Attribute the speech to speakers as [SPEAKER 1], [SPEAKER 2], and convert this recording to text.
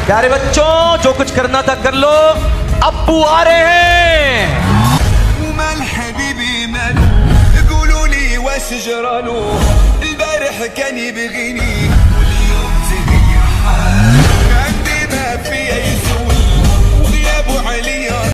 [SPEAKER 1] प्यारे बच्चों, जो कुछ करना था कर लो, अब्बू आ रहे हैं।
[SPEAKER 2] ومال حبيبي ماله؟ قولوا لي واش جرالو؟ البارح كان يبغيني